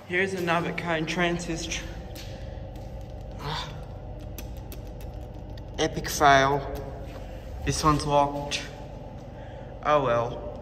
Here's another Kone TranSys. Epic fail. This one's locked. Oh well.